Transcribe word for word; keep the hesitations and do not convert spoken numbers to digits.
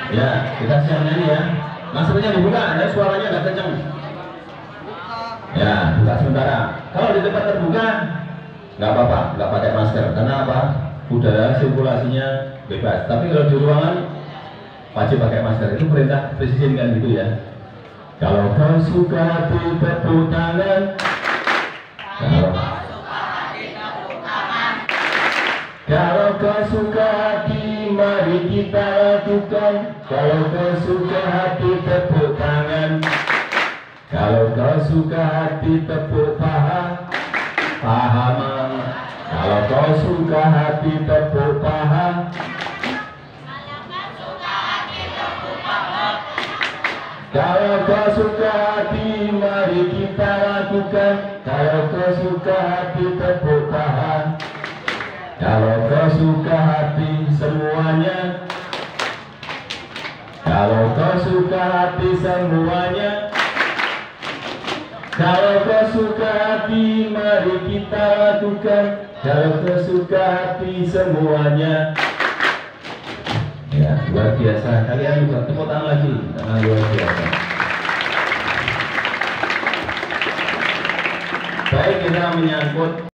Ya, kita siap nyanyi ya. Maskernya dibuka, ada suaranya nggak kenceng. Ya, buka sementara. Kalau di tempat terbuka, nggak apa-apa, nggak pakai masker. Karena apa? Udara sirkulasinya bebas. Tapi kalau di ruangan wajib pakai masker. Itu perintah presiden kan gitu ya. Kalau kau suka hati tepuk tangan. Kalau Kalau kau suka hati, mari kita lakukan. Kalau kau suka hati, tepuk tangan. Kalau kau suka hati, tepuk paha. Paha. Kalau kau suka hati, tepuk paha. Kalau kau suka hati, mari kita lakukan. Kalau kau suka hati, tepuk paha. Kalau kau suka hati semuanya. Kalau kau suka hati semuanya. Kalau kau suka hati, mari kita lakukan. Kalau kau suka hati semuanya. Ya, luar biasa. Kalian juga tepuk tangan lagi, karena luar biasa. Baik, kita menyangkut